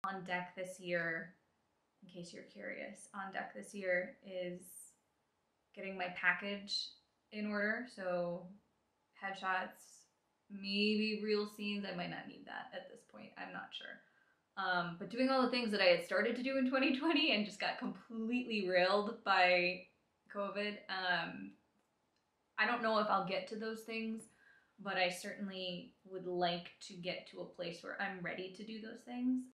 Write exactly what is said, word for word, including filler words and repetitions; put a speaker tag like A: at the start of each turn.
A: on deck this year, in case you're curious, on deck this year is getting my package in order. So headshots, maybe real scenes. I might not need that at this point. I'm not sure. Um, but doing all the things that I had started to do in twenty twenty and just got completely railed by COVID. Um, I don't know if I'll get to those things, but I certainly would like to get to a place where I'm ready to do those things.